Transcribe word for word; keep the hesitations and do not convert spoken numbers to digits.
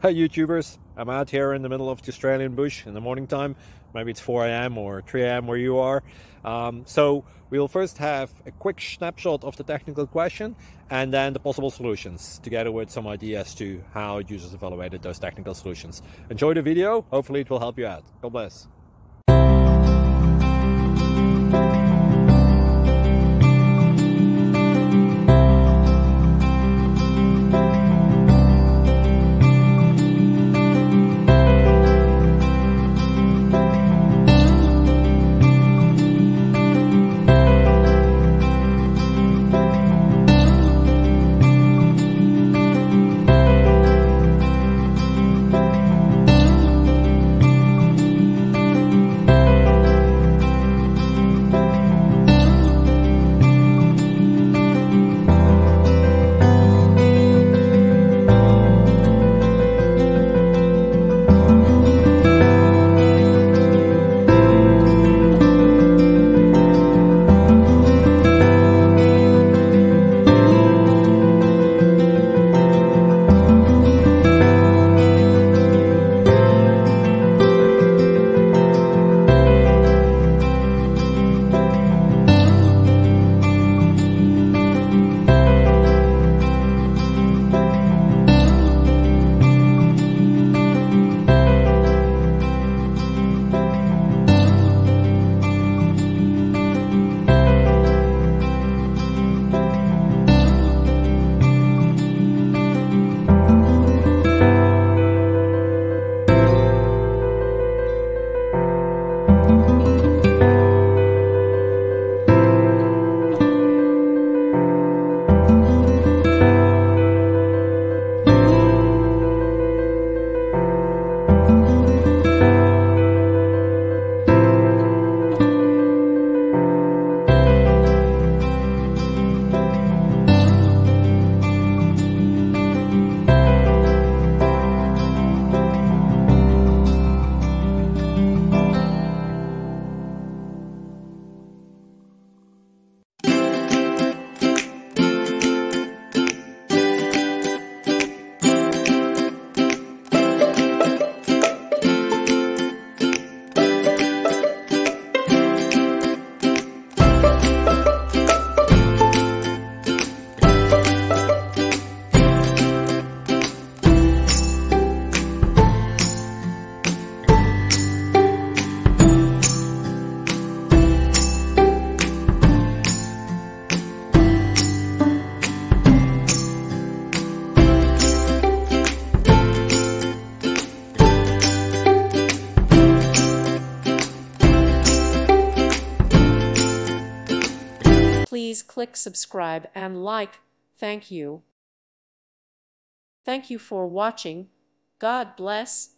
Hi YouTubers, I'm out here in the middle of the Australian bush in the morning time. Maybe it's four A M or three A M where you are. Um, so we'll first have a quick snapshot of the technical question and then the possible solutions, together with some ideas to how users evaluated those technical solutions. Enjoy the video, hopefully it will help you out. God bless. Please click subscribe and like. Thank you. Thank you for watching. God bless.